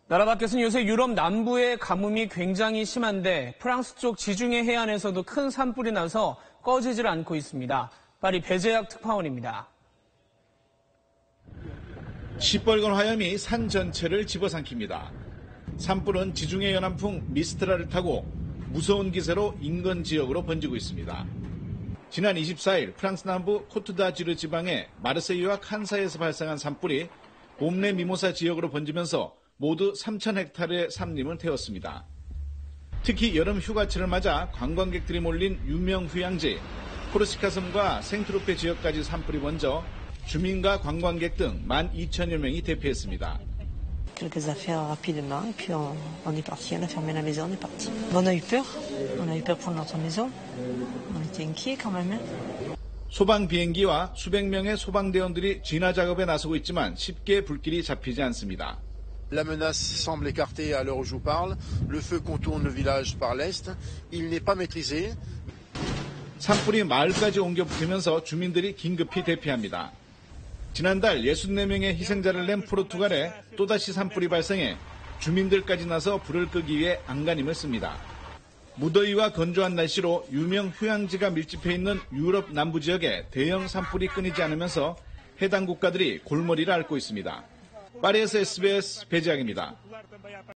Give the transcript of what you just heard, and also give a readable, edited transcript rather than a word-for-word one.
나라 밖에서는 요새 유럽 남부의 가뭄이 굉장히 심한데 프랑스 쪽 지중해 해안에서도 큰 산불이 나서 꺼지질 않고 있습니다. 파리 배재학 특파원입니다. 시뻘건 화염이 산 전체를 집어삼킵니다. 산불은 지중해 연안풍 미스트라를 타고 무서운 기세로 인근 지역으로 번지고 있습니다. 지난 24일 프랑스 남부 코트다지르 지방의 마르세유와 칸사이에서 발생한 산불이 봄내 미모사 지역으로 번지면서 모두 3,000헥타르의 산림을 태웠습니다. 특히 여름 휴가철을 맞아 관광객들이 몰린 유명 휴양지 코르시카 섬과 생트로페 지역까지 산불이 번져 주민과 관광객 등 12,000여 명이 대피했습니다. Quelques affaires rapidement, et puis on est parti, on a fermé la maison, on est parti. On a eu peur pour notre maison. On était inquiets quand même. 소방 비행기와 수백 명의 소방대원들이 진화 작업에 나서고 있지만 쉽게 불길이 잡히지 않습니다. La menace semble écartée à l'heure où je vous parle. Le feu contourne le village par l'est. Il n'est pas maîtrisé. 산불이 마을까지 옮겨 붙으면서 주민들이 긴급히 대피합니다. 지난달 64명의 희생자를 낸 포르투갈에 또다시 산불이 발생해 주민들까지 나서 불을 끄기 위해 안간힘을 씁니다. 무더위와 건조한 날씨로 유명 휴양지가 밀집해 있는 유럽 남부 지역에 대형 산불이 끊이지 않으면서 해당 국가들이 골머리를 앓고 있습니다. 파리에서 SBS 배재학입니다.